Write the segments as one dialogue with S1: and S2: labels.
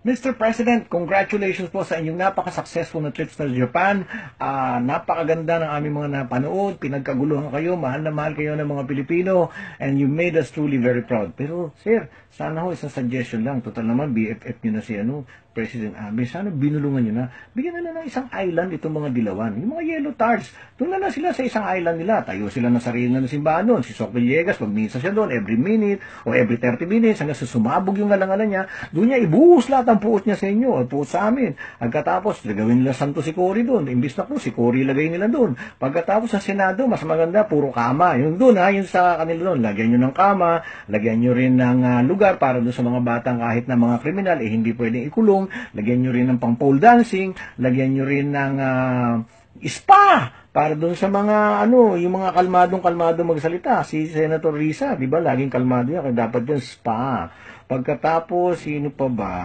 S1: Mr. President, congratulations po sa inyong napaka-successful na trips sa Japan. Napakaganda ng aming mga napanood. Pinagkaguluhan kayo, mahal na mahal kayo ng mga Pilipino, and you made us truly very proud. Pero, sir, sana ho isang suggestion lang. Total naman, BFF nyo na si President Abe. Sana binulungan nyo na. Bigyan na ng isang island itong mga dilawan. Yung mga yellow tarts, doon na sila sa isang island nila. Tayo sila ng sarili na simbahan doon. Si Sok Villegas, magmisa siya doon every minute o every 30 minutes hanggang sa sumabog yung ngalangalan niya. Doon niya ibuhos lahat ang puot niya sa inyo o puot sa amin. Pagkatapos, gawin nila santo si Cory doon. Imbis na po, si Cory lagay nila doon. Pagkatapos sa Senado, mas maganda, puro kama. Yung doon yung sa kanila doon. Lagyan nyo ng kama, lagyan nyo rin ng lugar para doon sa mga batang kahit na mga kriminal, hindi pwedeng ikulong. Lagyan nyo rin ng pang pole dancing, lagyan nyo rin ng spa para doon sa mga yung mga kalmadong magsalita. Si Senator Risa, 'di ba? Laging kalmado yan, kaya dapat yung spa. Pagkatapos, sino pa ba?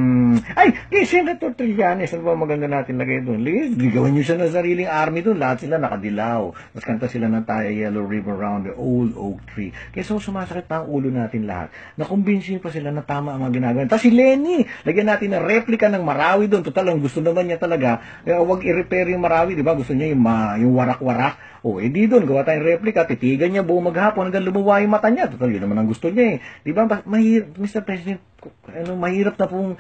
S1: Senator Trillanes, ano ba maganda natin lagay doon? Gawin nyo siya ng sariling army doon. Lahat sila nakadilaw. Tapos kanta sila ng Taya Yellow River Round the Old Oak Tree. Kaya sumasakit pa ang ulo natin lahat. Nakumbinsin pa sila na tama ang mga ginagawa. Tapos si Lenny, lagyan natin ng replica ng Marawi doon. Total, ang gusto naman niya talaga, huwag i-repair yung Marawi, di ba? Gusto niya yung warak-warak. Di doon, gawa tayong replica, titigan niya buong maghapon hanggang lumuwa yung mata niya. Total, yun naman ang gusto niya eh. Di ba? Mr. President, mahirap na pong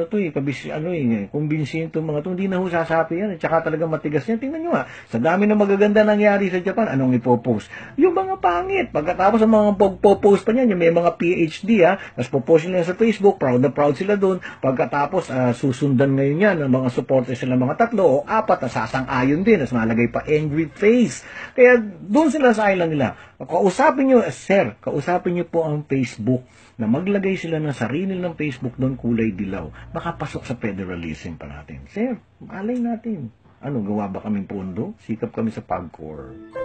S1: kumbinsihin itong mga ito. Hindi na ho sasapi yan. Tsaka talagang matigas yan. Tingnan nyo nga, sa dami ng magaganda nangyari sa Japan, anong ipopost? Yung mga pangit. Pagkatapos ang mga pagpopost pa niyan, yung may mga PhD tapos popost nila sa Facebook, proud na proud sila doon. Pagkatapos, susundan ngayon yan ng mga supporters sila mga 3 o 4 na sasang-ayon din, tapos malagay pa angry face. Kaya doon sila sa island nila. Kausapin nyo, sir, kausapin nyo po ang Facebook na maglagay sila ng sarili ng Facebook doon kulay dilaw. Baka pasok sa federalism pa natin. Sir, malay natin. Gawa ba kaming pondo? Sikap kami sa PAGCOR.